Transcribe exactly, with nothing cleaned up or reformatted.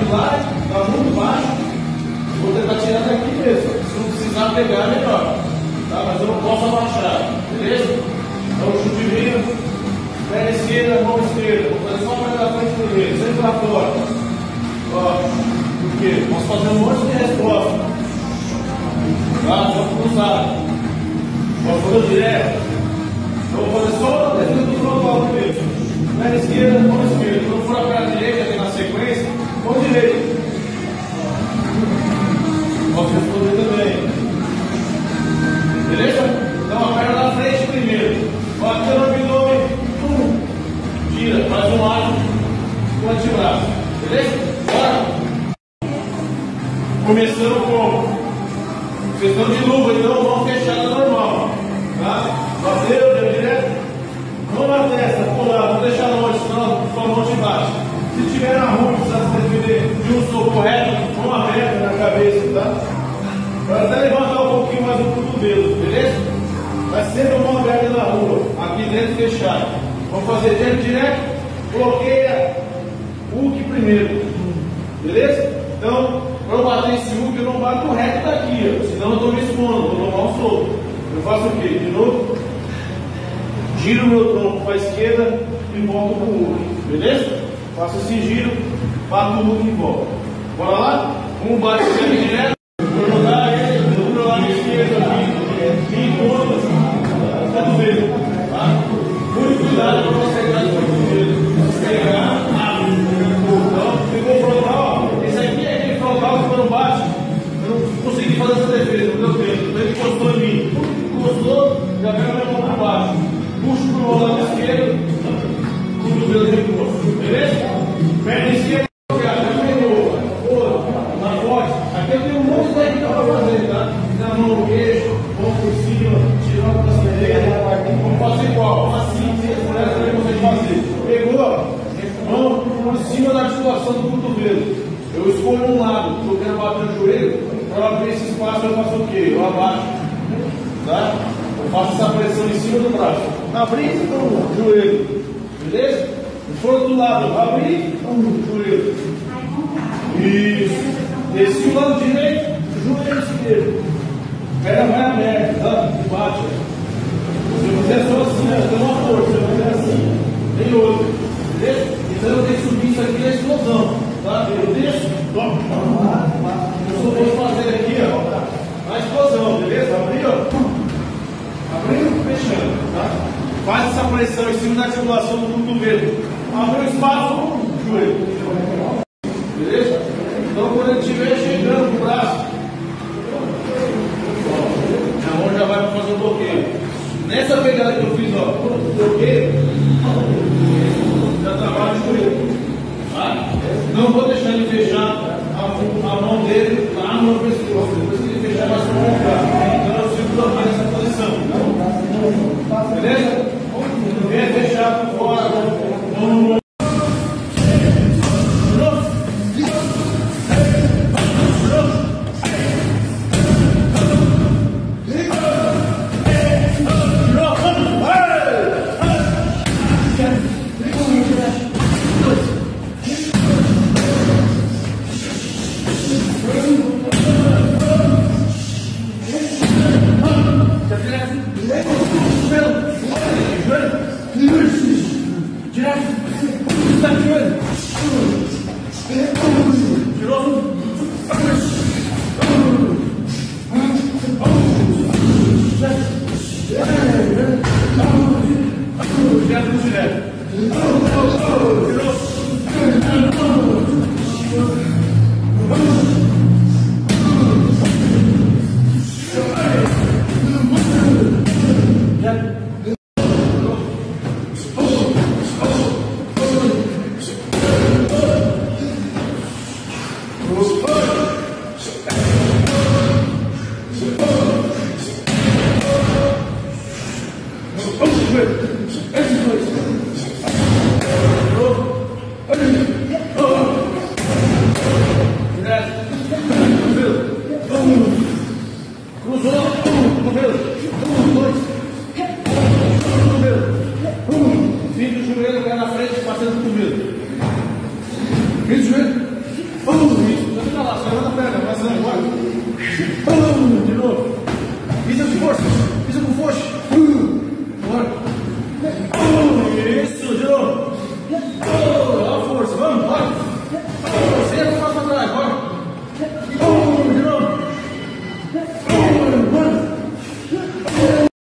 de lá, está muito baixo. Vou tentar tirar daqui mesmo. Se não precisar pegar, é melhor. Tá? Mas eu não posso abaixar, beleza? Então, chute vindo, perna esquerda, mão esquerda. Vou fazer só a perna da frente primeiro, sempre para fora. Ó, por quê? Posso fazer um monte de resposta. Tá? Vamos cruzar. Posso fazer direto. Eu vou fazer só a defesa do frontal primeiro. Perna esquerda, mão esquerda. Quando for a perna direita, aqui na sequência, mão direita. Posso responder também. Beleza? Então a perna da frente primeiro. Bateu no abdômen. Pum. Gira, faz um lado com o antebraço. Beleza? Bora! Começando com. Vocês estão de luva, então mão fechada normal. Tá? Bateu, deu direto. Mão na testa, pular, não deixar longe, senão sua mão te bate. Se tiver na rua, precisa se defender de um soco reto, mão aberta na cabeça, tá? Para até levantar um pouquinho mais o cotovelo, beleza? Mas sempre a mão aberta na rua, aqui dentro fechado. Vamos fazer dentro direto, bloqueia hook primeiro, beleza? Então, para eu bater esse hook, eu não bato reto daqui, ó, senão eu estou me expondo, vou tomar um soco. Eu faço o quê? De novo, giro o meu tronco para a esquerda e volto para o hook, beleza? Faço esse giro, bato o hook e volto. Bora lá? Um bate sempre direto. Vou jogar ele do lado esquerdo aqui, em ponta, cotovelo, tá? Muito cuidado para você pegar o cotovelo. Pegar rápido. Então, ficou frontal, ó. Esse aqui é aquele frontal que quando bate, eu não consegui fazer essa defesa, não deu tempo. Então ele encostou em mim. Encostou, já pega a minha mão para baixo. Puxo para o lado esquerdo, cotovelo de encosto. Beleza? Perna esquerda. Aqui eu tenho um monte de técnica para fazer, tá? Na mão no queixo, mão por cima, tirando para a direita. Vamos fazer igual, assim, por essa também vocês fazer. Pegou, mão por cima da articulação do cotovelo. Eu escolho um lado, se eu quero bater no joelho, para abrir esse espaço eu faço o quê? Eu abaixo, tá? Eu faço essa pressão em cima do braço. Abrir o joelho, beleza? Se for do lado, abrir o joelho. Isso. Desci o lado direito, joelho esquerdo. Perna vai aberta, tá? Bate. Se eu fizer só assim, ó, tem uma força. Se eu fizer assim, tem outra. Beleza? Então eu tenho que subir isso aqui na explosão. Tá? Eu desço, toco. Eu só vou fazer aqui, ó, na explosão, beleza? Abrir, ó. Abrindo, fechando, tá? Faz essa pressão em cima da articulação do cotovelo. Abre o espaço, joelho. Beleza? Então quando ele estiver chegando com o braço, a mão já vai para fazer o bloqueio. Nessa pegada que eu fiz, ó, o bloqueio, já trabalha o joelho. Tá? Não vou deixar ele fechar a, a mão dele lá no meu pescoço. Depois que ele fechar, vai se colocar. Então eu seguro mais essa posição. Beleza? Vem fechar por fora. Vamos. Uh, isso, levanta lá, levanta a perna, vai sair agora. Uh, de novo. Isso é de força.